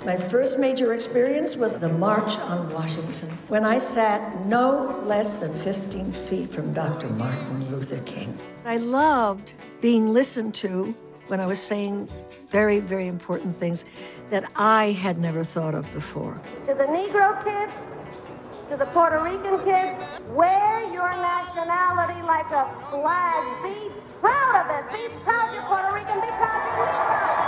My first major experience was the March on Washington, when I sat no less than 15 feet from Dr. Martin Luther King. I loved being listened to when I was saying very, very important things that I had never thought of before. To the Negro kids, to the Puerto Rican kids, wear your nationality like a flag. Be proud of it. Be proud you're Puerto Rican. Be proud you're Negro.